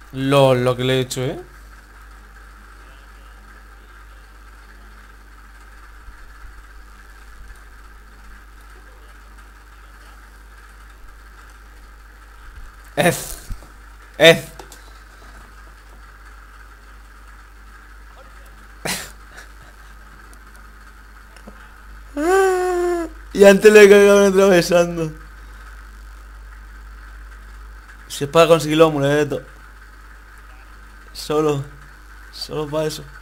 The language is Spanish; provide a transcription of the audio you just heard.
Lo que le he hecho, ¿eh? Ez. Ez. Y antes le cagaban atravesando. Si es para conseguir los amuletos. Solo. Solo para eso.